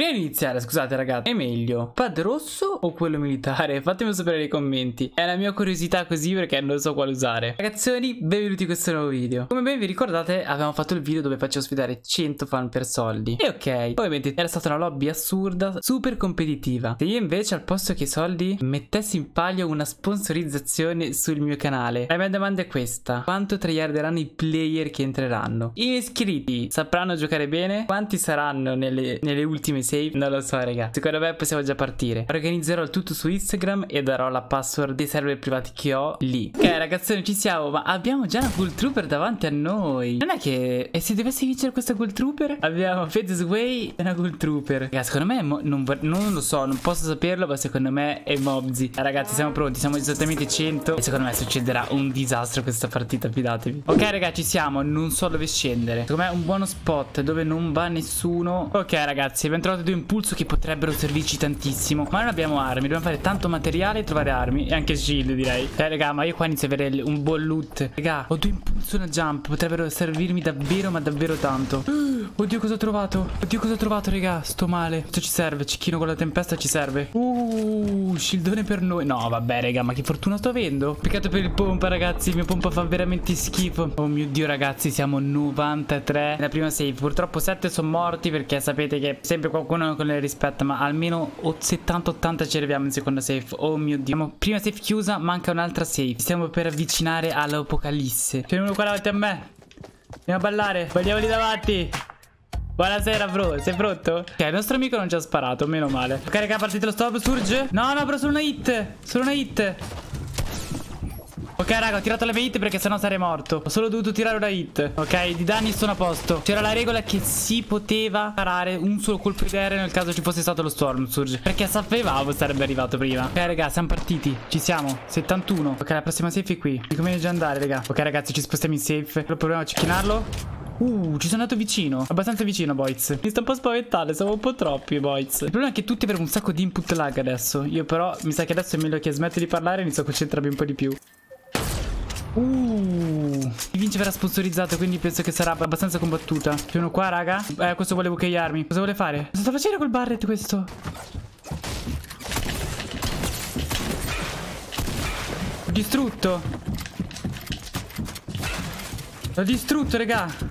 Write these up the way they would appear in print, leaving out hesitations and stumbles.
Prima di iniziare, scusate ragazzi, è meglio pad rosso o quello militare? Fatemi sapere nei commenti. È la mia curiosità così perché non so quale usare. Ragazzoni, benvenuti in questo nuovo video. Come ben vi ricordate, avevamo fatto il video dove facevo sfidare 100 fan per soldi. E ok, ovviamente era stata una lobby assurda, super competitiva. Se io invece al posto che i soldi mettessi in palio una sponsorizzazione sul mio canale, la mia domanda è questa: quanto tryharderanno i player che entreranno? I miei iscritti sapranno giocare bene? Quanti saranno nelle ultime save? Non lo so raga, secondo me possiamo già partire. Organizzerò il tutto su Instagram e darò la password dei server privati che ho lì. Ok ragazzoni, ci siamo, ma abbiamo già una Ghoul Trooper davanti a noi. Non è che... E se dovessi vincere questa Ghoul Trooper? Abbiamo Fades Way e una Ghoul Trooper. Raga, secondo me non lo so, non posso saperlo, ma secondo me è Mobzi. Ragazzi, siamo pronti, siamo esattamente 100 e secondo me succederà un disastro questa partita, fidatevi. Ok ragazzi, ci siamo, non so dove scendere. Secondo me è un buono spot dove non va nessuno. Ok ragazzi, abbiamo trovato due impulso che potrebbero servirci tantissimo, ma non abbiamo armi, dobbiamo fare tanto materiale e trovare armi e anche shield direi. Raga, ma io qua inizio a avere un buon loot. Raga, ho due impulso e una jump, potrebbero servirmi davvero ma davvero tanto. Oddio cosa ho trovato, oddio cosa ho trovato raga, sto male. Questo ci serve, cecchino con la tempesta ci serve. Shieldone per noi. No vabbè raga, ma che fortuna sto avendo. Peccato per il pompa ragazzi, il mio pompa fa veramente schifo. Oh mio dio ragazzi, siamo 93 nella prima save. Purtroppo 7 sono morti perché sapete che sempre qualcuno con le rispetta, ma almeno 70-80 ci arriviamo in seconda save. Oh mio dio, abbiamo prima save chiusa, manca un'altra save. Stiamo per avvicinare all'apocalisse. C'è uno qua davanti a me. Andiamo a ballare, vogliamo lì davanti. Buonasera bro, sei pronto? Ok, il nostro amico non ci ha sparato, meno male. Ok raga, partite lo stop, surge. No no, però solo una hit, solo una hit. Ok raga, ho tirato le mie hit perché sennò sarei morto. Ho solo dovuto tirare una hit. Ok, di danni sono a posto. C'era la regola che si poteva parare un solo colpo di aereo nel caso ci fosse stato lo storm surge, perché sapevamo sarebbe arrivato prima. Ok raga, siamo partiti, ci siamo, 71. Ok, la prossima safe è qui, mi conviene già andare raga. Ok ragazzi, ci spostiamo in safe. Proviamo a cecchinarlo. Ci sono andato vicino, abbastanza vicino boys. Mi sto un po' spaventando, siamo un po' troppi boys. Il problema è che tutti avremo un sacco di input lag adesso. Io però mi sa che adesso è meglio che smetto di parlare e inizio a concentrarmi un po' di più. Il vince verrà sponsorizzato, quindi penso che sarà abbastanza combattuta. C'è uno qua raga. Questo vuole bucaiarmi. Cosa vuole fare? Cosa sta facendo col Barret questo? L'ho distrutto. L'ho distrutto raga.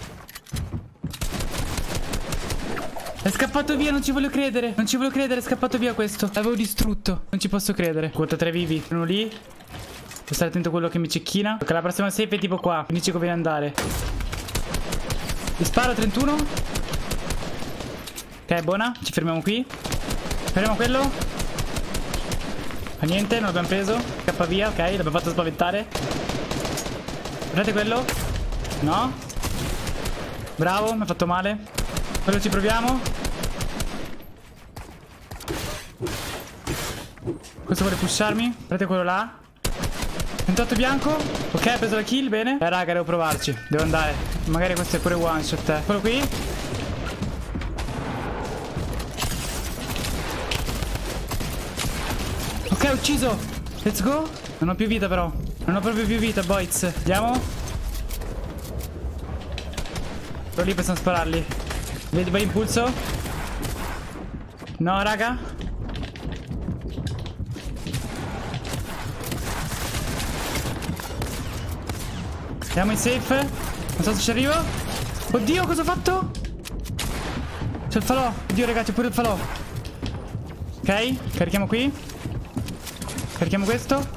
È scappato via, non ci voglio credere. Non ci voglio credere, è scappato via questo. L'avevo distrutto, non ci posso credere. Quota 3 vivi. Uno lì. Devo stare attento a quello che mi cecchina. Ok, la prossima safe è tipo qua, quindi ci conviene andare. Gli sparo 31. Ok, buona, ci fermiamo qui. Fermiamo quello. Fa niente, non l'abbiamo preso. Scappa via, ok, l'abbiamo fatto spaventare. Guardate quello. No. Bravo, mi ha fatto male. Quello ci proviamo. Questo vuole pusharmi. Guardate quello là. 28 bianco. Ok, ha preso la kill, bene. Raga, devo provarci, devo andare. Magari questo è pure one shot. Quello qui. Ok, ucciso. Let's go. Non ho più vita però. Non ho proprio più vita boys. Andiamo. Quello lì possiamo spararli. Vedi, vai impulso. No raga. Andiamo in safe. Non so se ci arrivo. Oddio, cosa ho fatto? C'è il falò. Oddio ragazzi, c'è pure il falò. Ok, carichiamo qui. Carichiamo questo.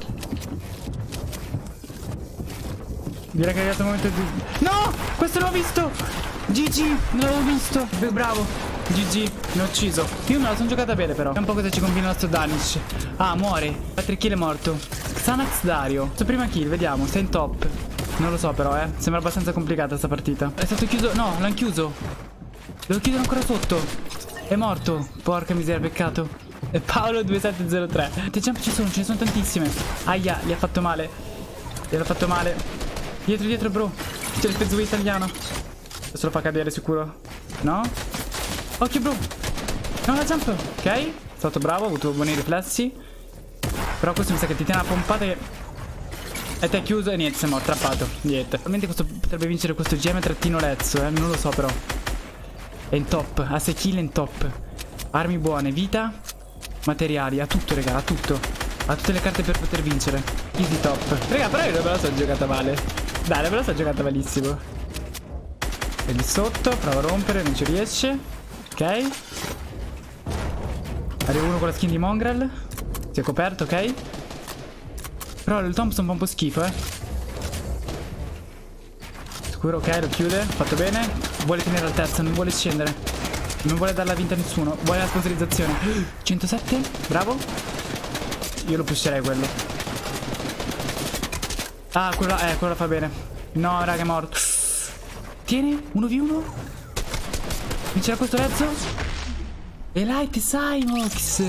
Direi che è arrivato il momento di... No! Questo l'ho visto! GG, non l'avevo visto. Bravo. GG, l'ho ucciso. Io me la sono giocata bene però. È un po' cosa ci combina il nostro Danish. Ah, muore. 4 kill è morto. Xanax Dario. Sua prima kill, vediamo. Sei in top. Non lo so però, sembra abbastanza complicata sta partita. È stato chiuso. No, l'hanno chiuso. Devo chiudere ancora sotto. È morto. Porca miseria, peccato. E Paolo 2703. Quante jump ci sono? Ce ne sono tantissime. Aia, gli ha fatto male. Gli ha fatto male. Dietro, dietro bro. C'è il pezzo italiano. Adesso lo fa cadere sicuro. No? Occhio bro. No, la jump. Ok, è stato bravo, ha avuto buoni riflessi. Però questo mi sa che ti tiene una pompata che... E te è chiuso e niente, siamo attrappato. Niente. Probabilmente questo potrebbe vincere questo GM trattino Lezzo, non lo so però. È in top, ha 6 kill in top. Armi buone, vita, materiali, ha tutto, raga, ha tutto. Ha tutte le carte per poter vincere. Easy top. Raga, però io non me la sono giocata male. Dai, non me la sono giocata malissimo. E di sotto, prova a rompere, non ci riesce. Ok. Arriva uno con la skin di Mongrel. Si è coperto, ok. Però il Thompson fa un po' schifo, Sicuro, ok, lo chiude. Fatto bene. Vuole tenere altezza, non vuole scendere. Non vuole darla vinta a nessuno. Vuole la sponsorizzazione. 107, bravo. Io lo pusherei quello. Ah, quello la fa bene. No, raga, è morto. Tieni, 1v1. Vincerà questo Rezzo. E Light Cymox.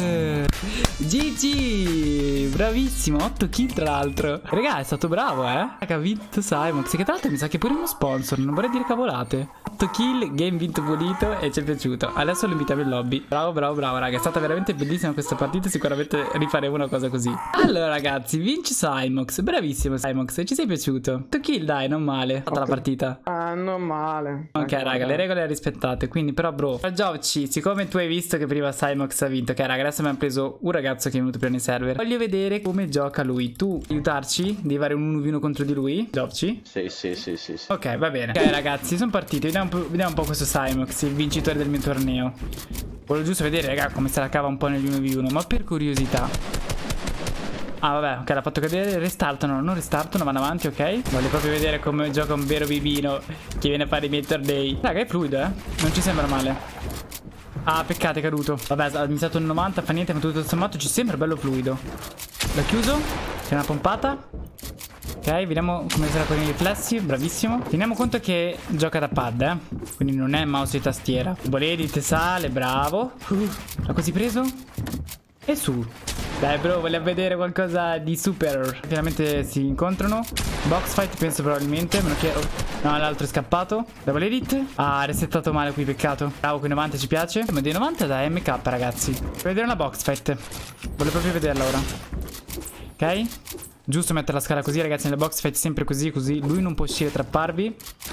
GG. Bravissimo, 8 kill tra l'altro. Raga, è stato bravo, Raga, ha vinto Cymox. Che tra l'altro mi sa che pure uno sponsor. Non vorrei dire cavolate. 8 kill, game vinto pulito. E ci è piaciuto. Adesso lo invitiamo in lobby. Bravo, bravo, bravo, raga. È stata veramente bellissima questa partita. Sicuramente rifaremo una cosa così. Allora ragazzi, vince Cymox. Bravissimo Cymox. Ci sei piaciuto? 8 kill, dai, non male. Fatta la partita. Non male. Ok, raga, le regole le rispettate. Quindi però bro, Giovci, siccome tu hai visto che prima Cymox ha vinto, ok raga, adesso abbiamo preso un ragazzo che è venuto prima nei server. Voglio vedere come gioca lui. Tu aiutarci? Devi fare un 1v1 contro di lui? Giovci? Sì. Ok, va bene. Ok ragazzi, sono partiti. Vediamo un po' questo Cymox, il vincitore del mio torneo. Volevo giusto vedere, raga, come se la cava un po' negli 1v1. Ma per curiosità. Ah vabbè, ok, l'ha fatto cadere. Restartano, non restartano, vanno avanti, ok. Voglio proprio vedere come gioca un vero bibino che viene a fare i miei tornei. Raga, è fluido, non ci sembra male. Ah, peccato, è caduto. Vabbè, ha iniziato il 90, fa niente, ma tutto sommato ci sembra bello fluido. L'ho chiuso. C'è una pompata. Ok, vediamo come sarà con i riflessi. Bravissimo. Teniamo conto che gioca da pad, quindi non è mouse e tastiera. Boledite, sale, bravo. L'ha così preso. E su. Dai bro, voglio vedere qualcosa di super. Finalmente si incontrano. Box fight penso probabilmente. Meno che... No, l'altro è scappato. Double edit. Ah, ha resettato male qui, peccato. Bravo, qui 90 ci piace. Ma dei 90 da MK ragazzi. Voglio vedere una box fight. Voglio proprio vederla ora. Ok. Giusto mettere la scala così ragazzi. Nelle box fight sempre così. Così lui non può uscire, trapparvi.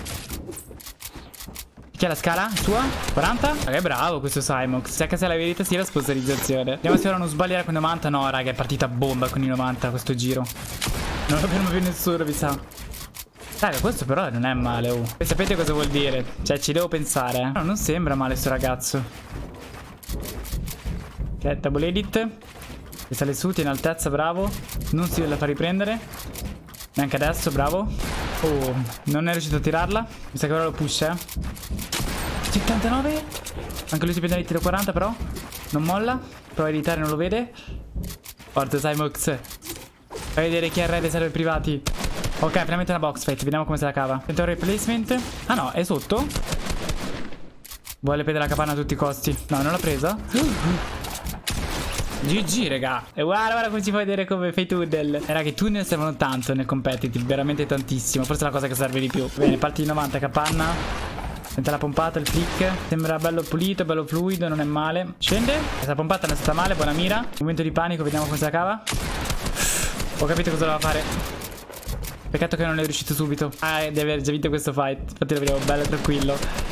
Chi è la scala? Sua? 40? Raga, è bravo questo Cymox. Se a la verità sì, la sponsorizzazione. Vediamo se ora non sbaglierà con i 90. No, raga, è partita bomba con i 90 questo giro. Non lo fermo più nessuno, mi sa. Raga, questo però non è male, oh. E sapete cosa vuol dire? Cioè, ci devo pensare, No, non sembra male sto ragazzo. Ok, double edit. E sale su, tiene altezza, bravo. Non si la fa riprendere. Neanche adesso, bravo. Oh, non è riuscito a tirarla. Mi sa che ora lo push, 79. Anche lui si prende il tiro 40 però. Non molla. Prova a editare, non lo vede. Forza Cymox. Fai vedere chi ha il re dei server privati. Ok, finalmente una box fight. Vediamo come se la cava. Tenta un replacement. Ah no, è sotto. Vuole prendere la capanna a tutti i costi. No, non l'ha presa. GG, raga. E guarda come si può vedere come fai tunnel. Raga, i tunnel servono tanto nel competitive. Veramente tantissimo. Forse è la cosa che serve di più. Bene, parti di 90, capanna. Sente la pompata, il flick. Sembra bello pulito, bello fluido, non è male. Scende. Questa pompata non è stata male, buona mira. Momento di panico, vediamo come se la cava. Ho capito cosa doveva fare. Peccato che non è riuscito subito. Ah, di aver già vinto questo fight. Infatti lo vediamo bello tranquillo.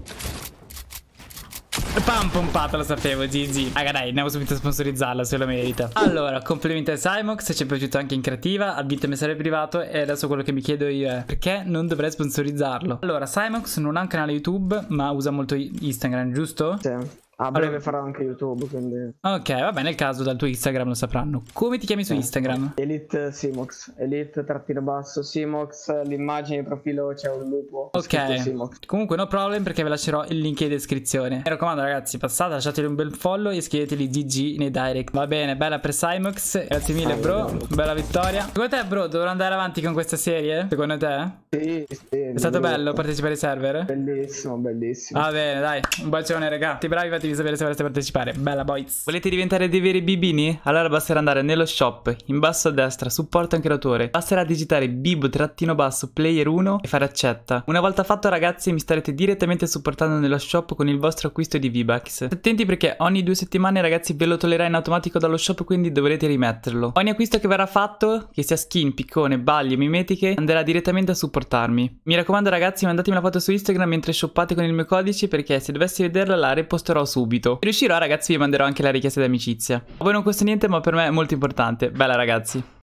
Pam, pompata, lo sapevo, GG. Raga, dai, andiamo subito a sponsorizzarla, se lo merita. Allora, complimenti a Cymox, ci è piaciuto anche in creativa, ha vinto il messaggio privato. E adesso quello che mi chiedo io è: perché non dovrei sponsorizzarlo? Allora, Cymox non ha un canale YouTube, ma usa molto Instagram, giusto? Sì. A breve farò anche YouTube, quindi... Ok, vabbè, nel caso dal tuo Instagram lo sapranno. Come ti chiami su Instagram? Elite Cymox. Elite_Cymox. L'immagine di profilo c'è un lupo. Ok. Comunque no problem, perché ve lascerò il link in descrizione. Mi raccomando ragazzi, passate, lasciateli un bel follow e iscrivetevi GG nei direct. Va bene, bella per Cymox. Grazie mille bro, bella vittoria. Secondo te bro, dovrò andare avanti con questa serie? Secondo te? Sì. È stato bello partecipare ai server? Bellissimo, bellissimo. Va bene, dai, un bacione raga. Ti bravi, fatevi sapere se volete partecipare. Bella boys. Volete diventare dei veri bibini? Allora basterà andare nello shop, in basso a destra, supporta anche l'autore. Basterà digitare bib_player 1 e fare accetta. Una volta fatto ragazzi, mi starete direttamente supportando nello shop con il vostro acquisto di V-Bucks. Attenti perché ogni 2 settimane ragazzi ve lo toglierà in automatico dallo shop, quindi dovrete rimetterlo. Ogni acquisto che verrà fatto, che sia skin, piccone, baglie, mimetiche, andrà direttamente a supportarmi. Mi raccomando ragazzi, mandatemi la foto su Instagram mentre shoppate con il mio codice, perché se dovessi vederla la reposterò subito. subito. Se riuscirò, ragazzi, vi manderò anche la richiesta di amicizia. A voi non costa niente, ma per me è molto importante. Bella, ragazzi.